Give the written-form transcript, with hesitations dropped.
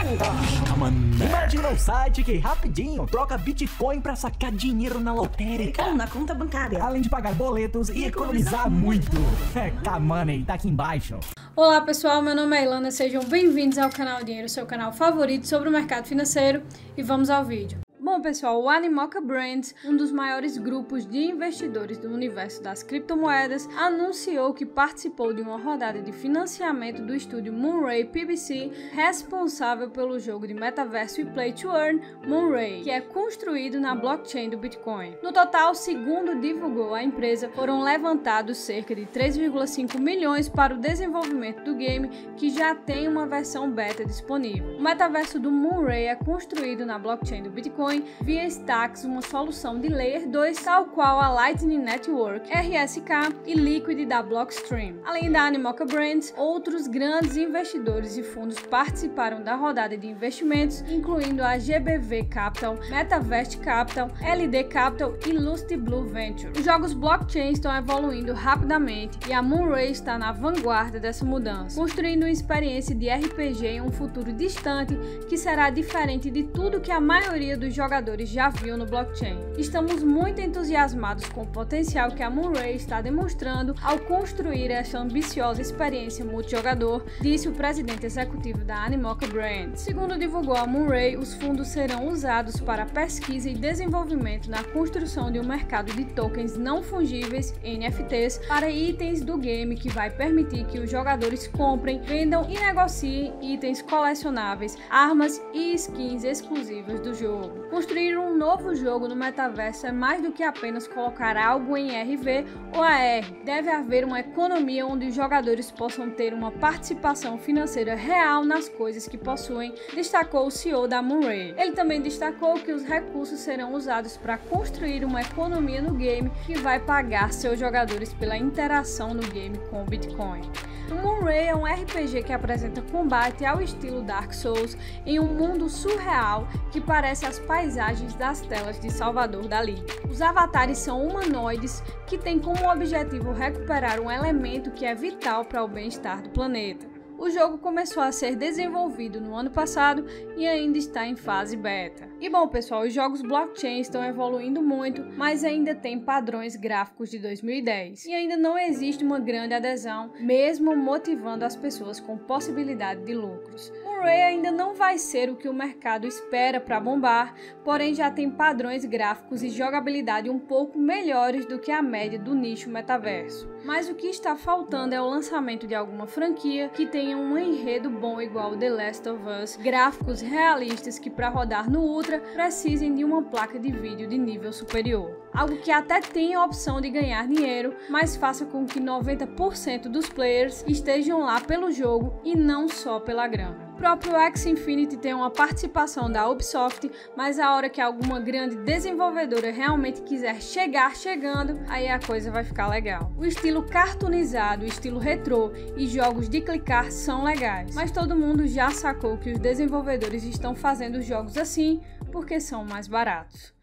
Imagina um site que rapidinho troca Bitcoin pra sacar dinheiro na lotérica. Ou na conta bancária. Além de pagar boletos e economizar muito. K-Money tá aqui embaixo. Olá pessoal, meu nome é Ilana, sejam bem-vindos ao canal Dinheiro, seu canal favorito sobre o mercado financeiro, e vamos ao vídeo. Bom pessoal, o Animoca Brands, um dos maiores grupos de investidores do universo das criptomoedas, anunciou que participou de uma rodada de financiamento do estúdio Moonray PBC, responsável pelo jogo de metaverso e Play to Earn Moonray, que é construído na blockchain do Bitcoin. No total, segundo divulgou a empresa, foram levantados cerca de 3,5 milhões para o desenvolvimento do game, que já tem uma versão beta disponível. O metaverso do Moonray é construído na blockchain do Bitcoin via Stacks, uma solução de Layer 2, tal qual a Lightning Network, RSK e Liquid da Blockstream. Além da Animoca Brands, outros grandes investidores e fundos participaram da rodada de investimentos, incluindo a GBV Capital, Metavest Capital, LD Capital e Lusty Blue Venture. Os jogos blockchain estão evoluindo rapidamente e a Moonray está na vanguarda dessa mudança, construindo uma experiência de RPG em um futuro distante que será diferente de tudo que a maioria dos jogadores já viu no blockchain. Estamos muito entusiasmados com o potencial que a Moonray está demonstrando ao construir essa ambiciosa experiência multijogador, disse o presidente executivo da Animoca Brands. Segundo divulgou a Moonray, os fundos serão usados para pesquisa e desenvolvimento na construção de um mercado de tokens não fungíveis, NFTs, para itens do game, que vai permitir que os jogadores comprem, vendam e negociem itens colecionáveis, armas e skins exclusivas do jogo. Construir um novo jogo no metaverso é mais do que apenas colocar algo em RV ou AR. Deve haver uma economia onde os jogadores possam ter uma participação financeira real nas coisas que possuem, destacou o CEO da Moonray. Ele também destacou que os recursos serão usados para construir uma economia no game que vai pagar seus jogadores pela interação no game com o Bitcoin. O Moonray é um RPG que apresenta combate ao estilo Dark Souls em um mundo surreal que parece as paisagens das telas de Salvador Dalí. Os avatares são humanoides que têm como objetivo recuperar um elemento que é vital para o bem-estar do planeta. O jogo começou a ser desenvolvido no ano passado e ainda está em fase beta. E bom pessoal, os jogos blockchain estão evoluindo muito, mas ainda tem padrões gráficos de 2010. E ainda não existe uma grande adesão, mesmo motivando as pessoas com possibilidade de lucros. Moonray ainda não vai ser o que o mercado espera para bombar, porém já tem padrões gráficos e jogabilidade um pouco melhores do que a média do nicho metaverso. Mas o que está faltando é o lançamento de alguma franquia que tenha um enredo bom igual The Last of Us, gráficos realistas que para rodar no Ultra precisem de uma placa de vídeo de nível superior. Algo que até tenha a opção de ganhar dinheiro, mas faça com que 90% dos players estejam lá pelo jogo e não só pela grana. O próprio Axie Infinity tem uma participação da Ubisoft, mas a hora que alguma grande desenvolvedora realmente quiser chegar chegando, aí a coisa vai ficar legal. O estilo cartoonizado, o estilo retrô e jogos de clicar são legais, mas todo mundo já sacou que os desenvolvedores estão fazendo jogos assim porque são mais baratos.